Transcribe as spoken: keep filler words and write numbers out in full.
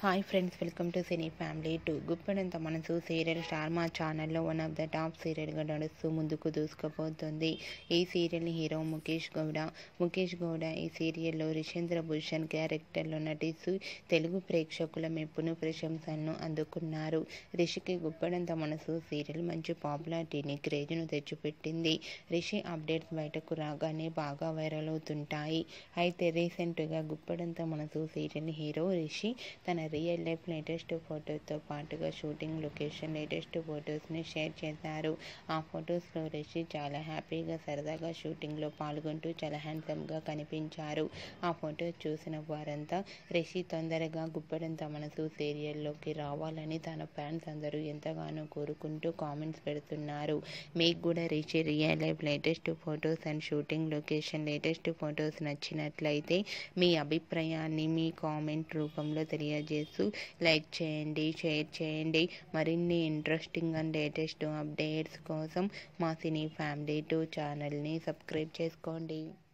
Hi friends, welcome to cine family two. గుప్పడంత మనసు serial star మా ఛానల్లో వన్ ఆఫ్ ద టాప్ సీరియల్గా నడుస్తూ ముందుకు దూసుకుపోతుంది. ఈ సీరియల్ హీరో ముఖేష్ గౌడ. ముఖేష్ గౌడ ఈ సీరియల్లో రిషేంద్ర భూషణ్ క్యారెక్టర్లో నటిస్తూ తెలుగు ప్రేక్షకుల మెప్పును ప్రశంసలను అందుకున్నారు. రిషికి గుప్పడంత మనసు సీరియల్ మంచి పాపులారిటీని క్రేజ్ను తెచ్చిపెట్టింది. రిషి అప్డేట్స్ బయటకు రాగానే బాగా వైరల్ అవుతుంటాయి. అయితే రీసెంట్గా గుప్పడంత మనసు సీరియల్ హీరో రిషి తన రియల్ లైఫ్ లేటెస్ట్ ఫొటోస్తో పాటుగా షూటింగ్ లొకేషన్ లేటెస్ట్ ఫొటోస్ని షేర్ చేశారు. ఆ ఫొటోస్లో రిషి చాలా హ్యాపీగా సరదాగా షూటింగ్లో పాల్గొంటూ చాలా హ్యాండ్సమ్గా కనిపించారు. ఆ ఫొటోస్ చూసిన వారంతా రిషి తొందరగా గుప్పడంత మనసు సీరియల్లోకి రావాలని తన ఫ్యాన్స్ అందరూ ఎంతగానో కోరుకుంటూ కామెంట్స్ పెడుతున్నారు. మీకు కూడా Rishi real life latest photos and shooting location latest photos నచ్చినట్లయితే మీ అభిప్రాయాన్ని మీ కామెంట్ రూపంలో తెలియజేస్తూ లైక్ చేయండి, షేర్ చేయండి. మరిన్ని ఇంట్రెస్టింగ్ అండ్ లేటెస్ట్ అప్డేట్స్ కోసం మా సినీ ఫ్యామిలీ టూ ఛానల్ని సబ్స్క్రైబ్ చేసుకోండి.